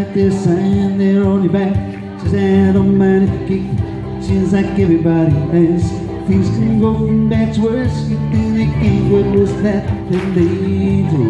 like they're saying they're on your back. Says I don't mind if you kick. Seems like everybody else. Things can go from bad to worse. You think they can't get worse that than they do.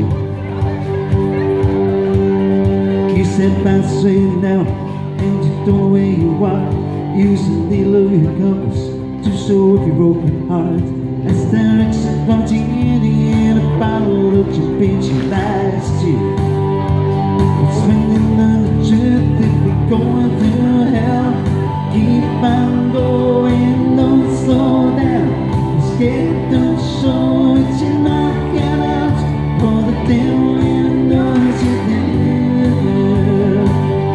Kiss that bounce straight down, and you don't know where you are. Use the needle of your compass to show up your broken heart. That's direction pointing in a bottle that you bitch you lies to. It's swinging on the truth if we're going through hell. Keep on going, don't slow down. It's scared, don't show it, you're not get out. For the devil knows you're there.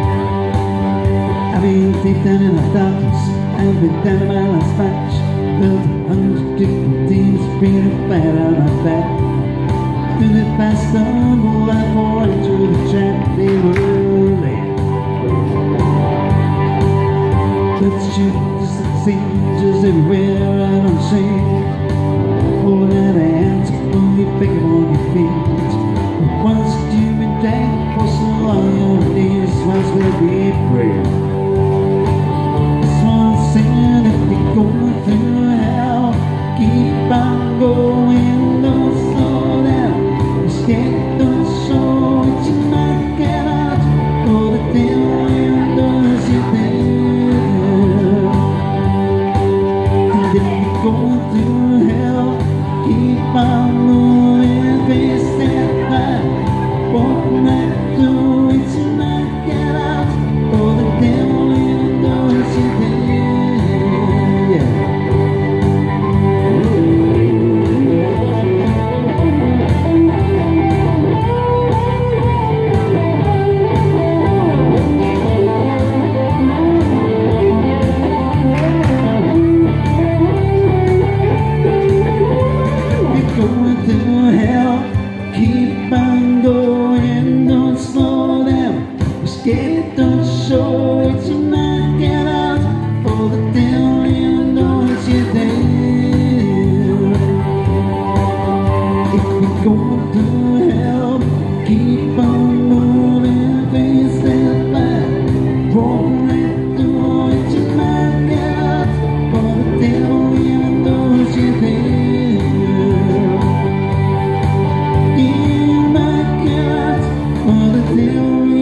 I've been deep down in the darkness, I've been down in my last match. Built 100 different teams, bringing it flat on my back. Then if I stumble, I fall into the trap they were laying. Let's shoot just the strangers everywhere out on the shade. Holding out a hand, when you pick up on your feet. But once you've been dragged for so long, your knees once will be prayer. This one's saying if you're going through hell, keep on going, don't slow down. You're scared, don't show it, you might get out. For the devil knows you're there. Going through hell, keep on moving, face that high. Walk right through it, you might get out. For the devil knows you're there. Yeah. Going through hell, keep on going, don't slow down. You're scared, don't show it, you might get out. For the devil knows you're there. If you're going through hell, keep on moving, face that back. Walk right through it, you might get out. For the devil knows you're there. You might get out, for the devil